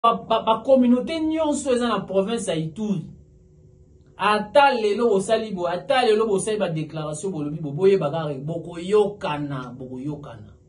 ba communauté nyonso eza na province ya Ituri. Ata lelo osali bo, ata lelo bosali ba déclaration bolobi bo boye bagare boko yokana.